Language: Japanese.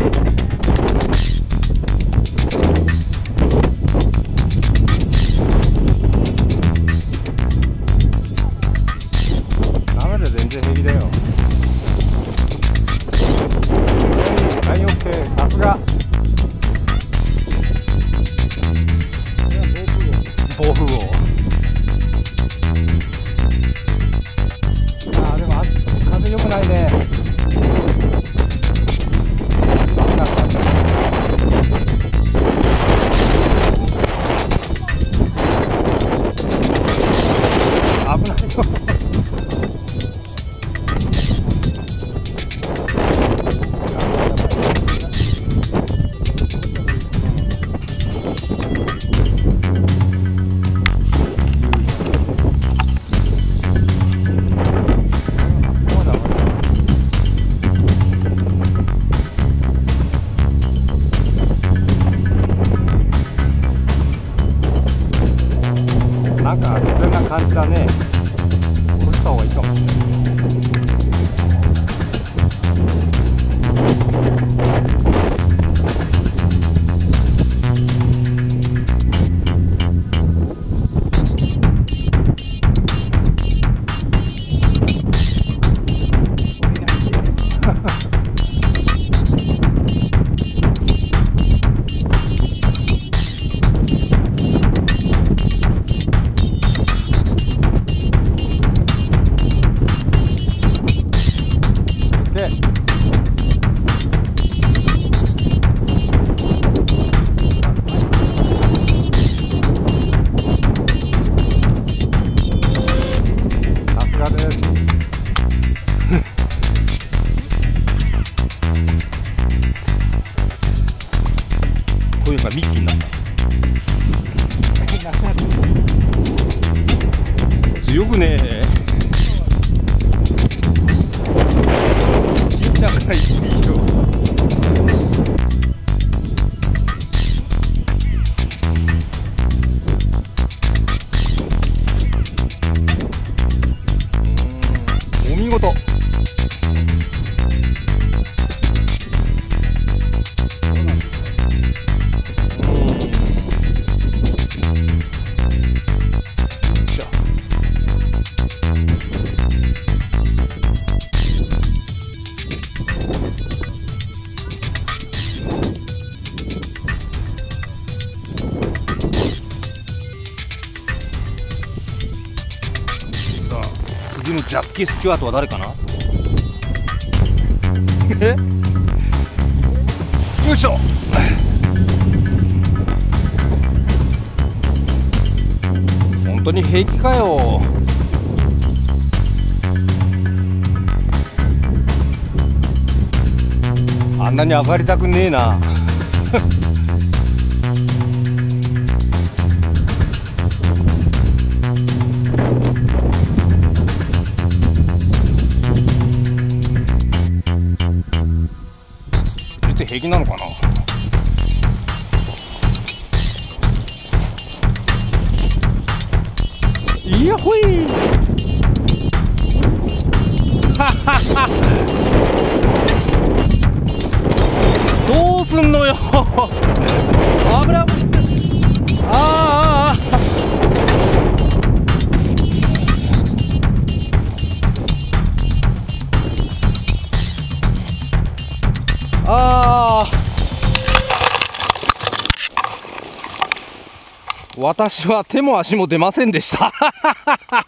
雨で全然平気だよ。ライン良くてさすが。暴風雨。あーでも風良くないね。危ないよ。なんか危険な感じだね。下ろした方がいいかもしれない。こういうのがミッキーになった。強くねえ。ちっちゃくないスピード。お見事。次のジャッキー・スチュワートは誰かな。よいしょ。本当に平気かよ。あんなに上がりたくねえな。平気なのかな。いやほい。どうすんのよ。危ない。ああ。ああ、私は手も足も出ませんでした。